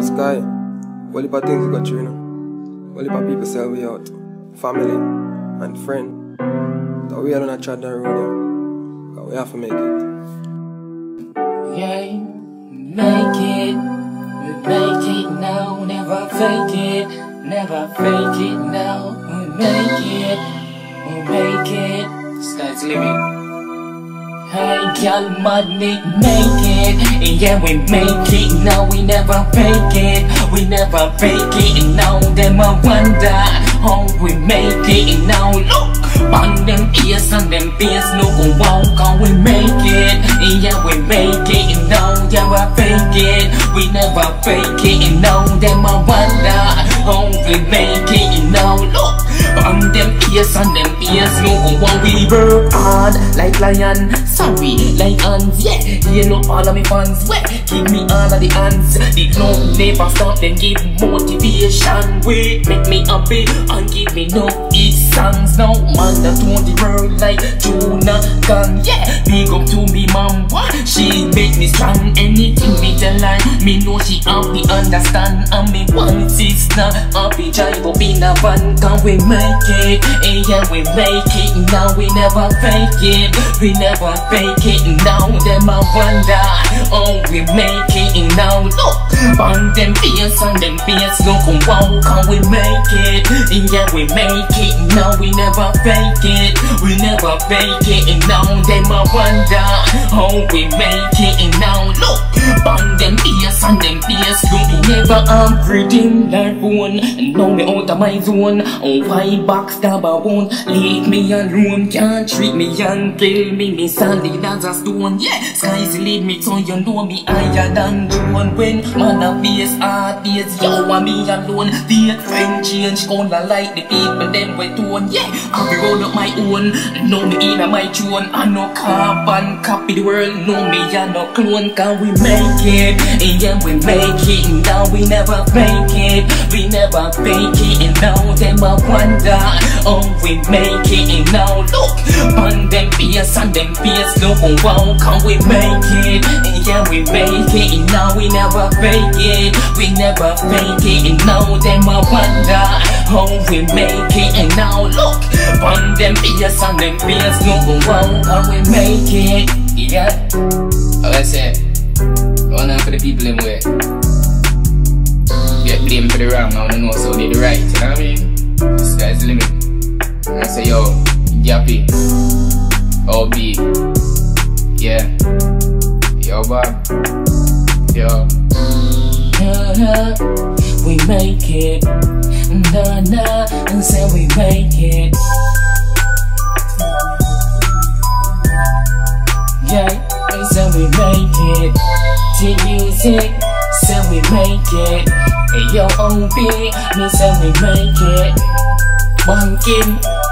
Sky, what heap of things we got through, you know? What heap of people sell we out, family and friend. That we are on a chat down road, yeah. But we have to make it. Yeah, make it. We make it now, never fake it. Never fake it now. We make it. We make it. Sky's the limit. Hey, girl, money, make it. Yeah, we make it now, we never fake it. We never fake it now, them a wonder how we make it now. Look, on them ears and them face, look, wow, how we make it. Yeah, we make it now, yeah, we fake it. We never fake it now, them a wonder how we make it now. Look, on them ears and them face, look, wow, we work hard like lion. Sorry, like hands, yeah. You know all of me fans, wet. Give me all of the hands. The club never stop, then give motivation. Wait, make me happy and give me no east songs. Now, man, that told the world like Jonah Gun, yeah. Big up to me mama, she make me strong. Anything me tell her, me know she happy understand. And me one sister, happy drive up in a van. Can we make it? Yeah, we make it now, we never fake it. We never fake it now, them a wonder oh we make it now. Look, on them face and them face, look, wow, can we make it? Yeah, we make it now, we never fake it. We never fake it now, them a wonder how we make it now. Look, on them face and them face, look, never am breathing like one. Now me out of my zone, oh why backstab a won't leave me alone, can't treat me and kill me, me solid as a stone. Yeah, sky's the limit, so you know me higher than drone. When man a face hard days, yo and me alone. The friend change color like the people them with tone. Yeah, I be roll up my own, know me in a my tune. I no carbon copy the world, know me I no clone. Can we make it? Yeah, we make it now, we never fake it. We never fake it now, them a wonder oh we make it now. Look, on them face and them face, look, wow, can we make it? Yeah, we make it now, we never fake it. We never fake it now, them a wonder how we make it now. Look, on them face and them face, look, wow, can we make it? Yeah, I say, one for the people in way. Get blamed for the wrong, now they know so they the right, you know what I mean? The sky's the limit. I say, yo, Yappy, OB, yeah, yo, Bob, yo. We make it, and say we make it. Yeah, and say we make it. The music, say we make it. Hey, yo, OB, me say we make it. Banking.